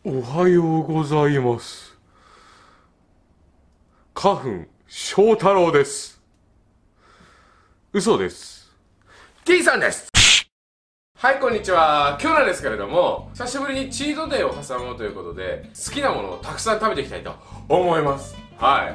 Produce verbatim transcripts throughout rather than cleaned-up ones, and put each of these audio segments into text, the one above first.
おはようございます。花粉翔太郎です。嘘です。 T さんです。はい、こんにちは。今日なんですけれども、久しぶりにチートデイを挟もうということで、好きなものをたくさん食べていきたいと思います。はい。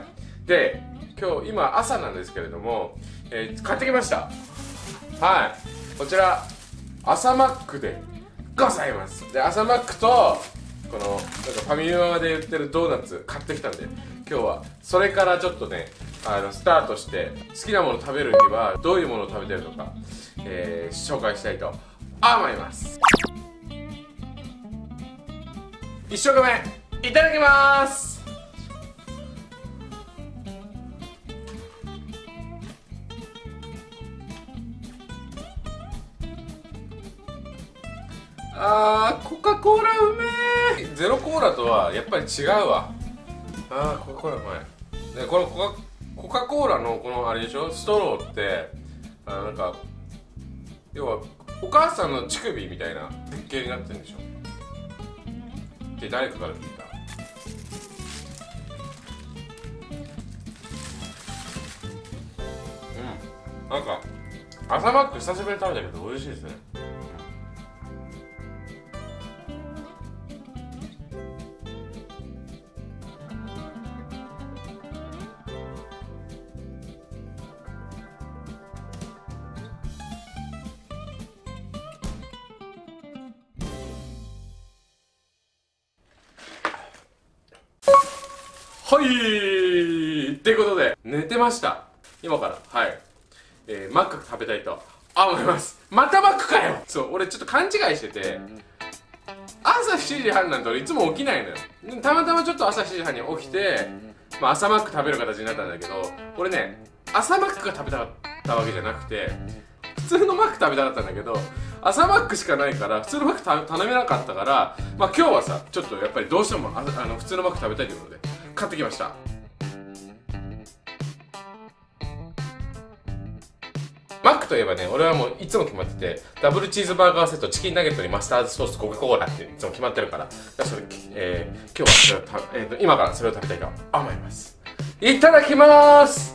で、今日今朝なんですけれども、えー、買ってきました。はい、こちら朝マックでございます。で、朝マックとこのなんかファミマで売ってるドーナツ買ってきたんで、今日はそれからちょっとね、あのスタートして好きなもの食べるにはどういうものを食べてるのか、えー、紹介したいと思います。いっ食目いただきます。あー、コカ・コーラうめえ。ゼロコーラとはやっぱり違うわ。あー、コカ・コーラうまい。で、このコカ・コカ・コーラのこのあれでしょ、ストローってあのなんか要はお母さんの乳首みたいな設計になってるんでしょって誰かから聞いた。うん、なんか朝マック久しぶりに食べたけど美味しいですね。はいーってことで寝てました。今からはい、えー、マック食べたいと思います。またマックかよ。そう、俺ちょっと勘違いしてて、朝しちじはんなんて俺いつも起きないのよ。たまたまちょっと朝しちじはんに起きて、まあ、朝マック食べる形になったんだけど、俺ね、朝マックが食べたかったわけじゃなくて、普通のマック食べたかったんだけど、朝マックしかないから普通のマック頼めなかったから、まあ今日はさ、ちょっとやっぱりどうしてもああの普通のマック食べたいということで買ってきました。マックといえばね、俺はもういつも決まってて、ダブルチーズバーガーセット、チキンナゲットにマスタードソース、コカ・コーラっていつも決まってるから、だそれ、えー、今日はそれをた、えーと、今からそれを食べたいと思います。いただきまーす。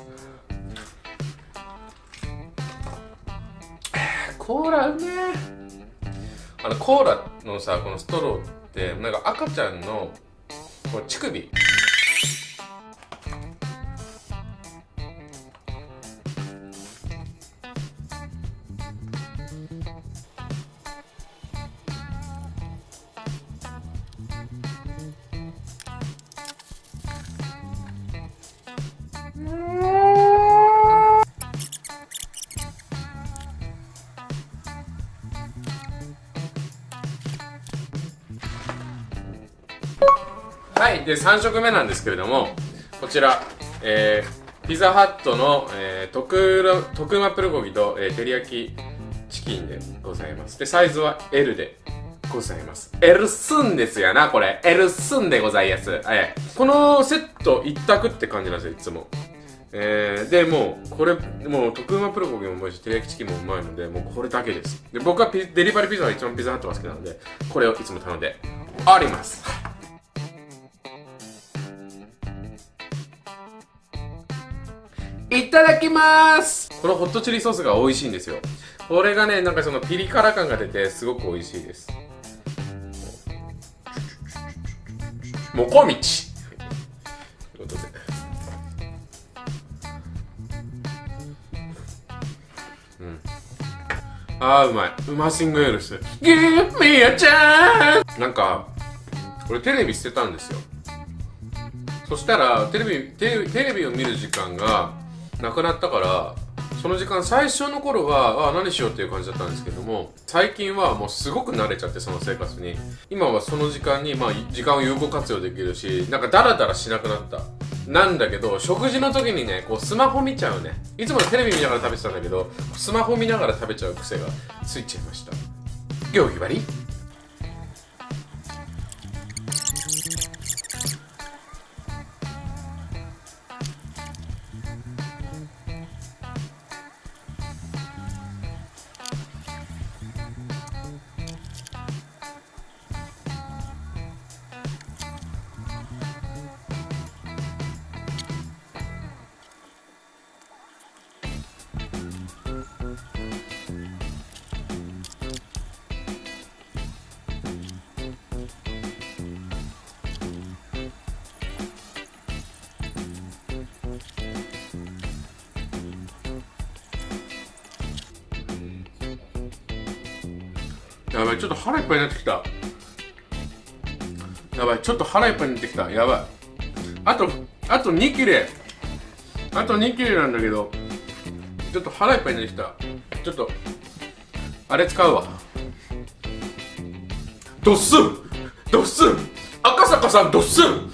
コーラうめえ。あのコーラのさ、このストローってなんか赤ちゃんのこの乳首、はい。で、さん食目なんですけれども、こちら、えー、ピザハットの、えー、特特マプルコギと、えー、照り焼きチキンでございます。で、サイズは エル でございます。エル スンですやな、これ。エル スンでございます。えー、このセット一択って感じなんですよ、いつも。えー、で、もう、これ、もう、特マプルコギもうまいし、照り焼きチキンもうまいので、もうこれだけです。で、僕はピデリバリーピザが一番ピザハットが好きなので、これをいつも頼んでおります。いただきまーす。このホットチリソースが美味しいんですよ。これがね、なんかそのピリ辛感が出てすごく美味しいです。もこみちということで、うん、あーうまい。うまシングエルス Give me a chance。 なんか俺テレビ捨てたんですよ。そしたらテレビテレビテレビを見る時間がなくなったから、その時間最初の頃はあ何しようっていう感じだったんですけども、最近はもうすごく慣れちゃって、その生活に。今はその時間にまあ時間を有効活用できるし、なんかダラダラしなくなった。なんだけど食事の時にね、こうスマホ見ちゃうね。いつもテレビ見ながら食べてたんだけど、スマホ見ながら食べちゃう癖がついちゃいました。行儀悪い。 やばい、ちょっと腹いっぱいになってきた。やばい、ちょっと腹いっぱいになってきた。やばい。あと、あとに切れ。あとに切れなんだけど、ちょっと腹いっぱいになってきた。ちょっと、あれ使うわ。ドッスンドッスン赤坂さんドッスン。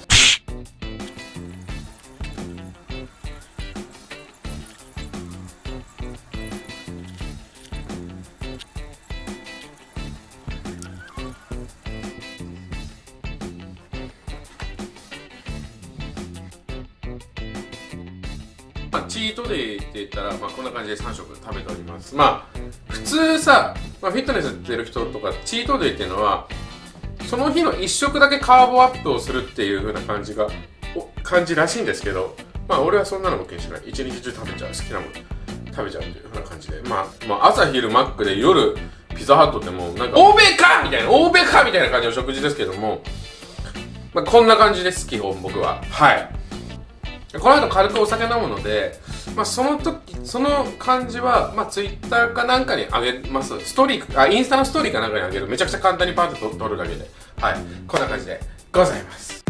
まあ、チートデイって言ったら、まあ、こんな感じでさん食食べております。まあ普通さ、まあ、フィットネスやってる人とかチートデイっていうのはその日のいっ食だけカーボアップをするっていう風な感じがお感じらしいんですけど、まあ俺はそんなのも気にしない。一日中食べちゃう、好きなもの食べちゃうっていう風な感じで、まあ、まあ朝昼マックで夜ピザハットってもうなんか欧米かみたいな欧米かみたいな感じの食事ですけども、まあ、こんな感じです基本僕は。はい。この後軽くお酒飲むので、まあ、その時その感じは、まあ、ツイッターかなんかにあげます。ストーリーあインスタのストーリーかなんかにあげる。めちゃくちゃ簡単にパーッと撮るだけで、はい、こんな感じでございます。